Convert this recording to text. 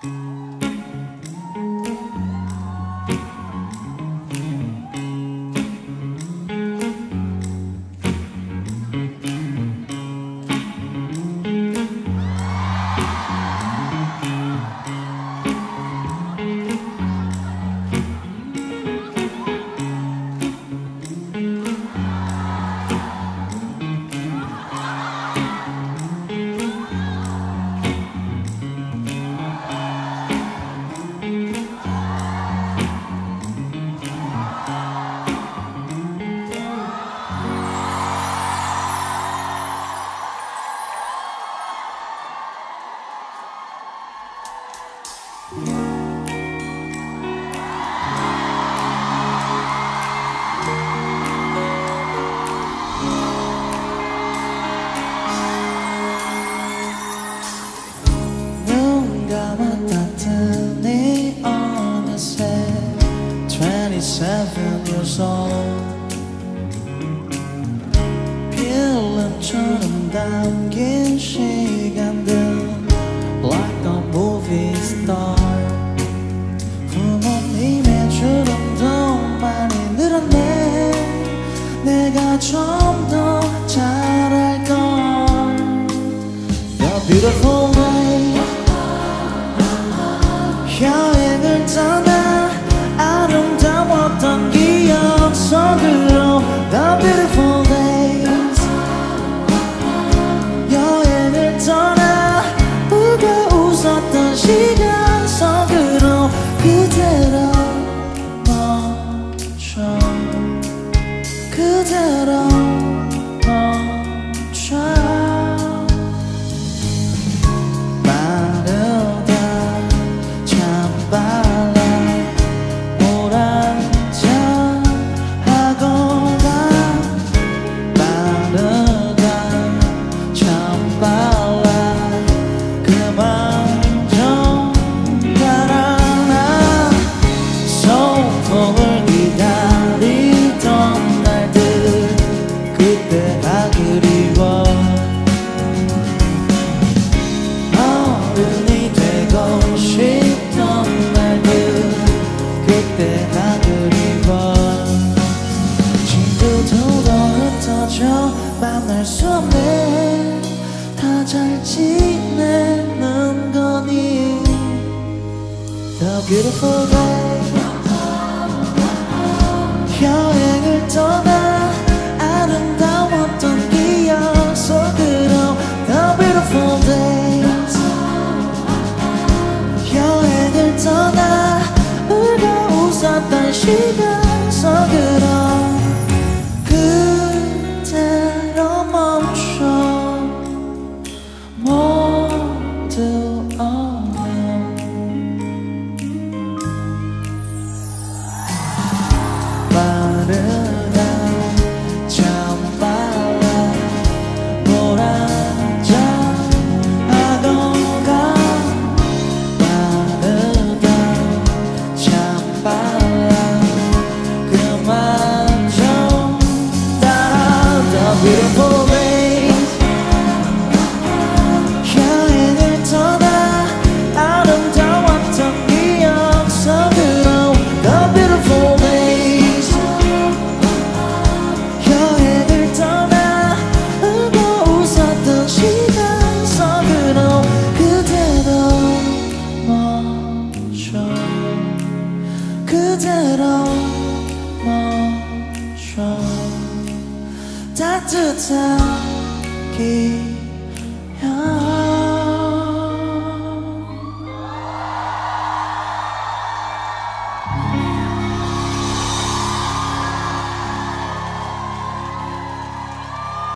눈 감았다 뜨니 어느새 27 years old 필름처럼 담긴 시간들 Like a movie star 부모님의 주름도 많이 늘었네 내가 좀 더 잘할걸 The beautiful day 여행을 떠나 아름다웠던 기억 속으로 The beautiful days 여행을 떠나 우고 웃었던 시간 속으로 그대로 멈춰 그대로 멈춰 빠르다 참 빨라 몰아쳐 하고 가 빠르다 참 빨라 그만 좀 가라 소풍을 기다리던 날들 그때가 그리워 어른이 되고 싶던 날들 그때가 그리워 친구들도 흩어져 만날 수 없네 다 잘 지내는 거니 The beautiful day 여행을 떠나 아름다웠던 기억 속으로 The beautiful days 여행을 떠나 울고 웃었던 시간 속으로 그대로 멈춰 모두 빠르다 참 빨라 몰아쳐 하고 가 빠르다 참 빨라 그만 좀 따라 The beautiful days 여행을 떠나 아름다웠던 기억 속으로 The beautiful days 여행을 떠나 울고 웃었던 시간 속으로 그대로 멈춰 그대로 멈춰 따뜻한 기억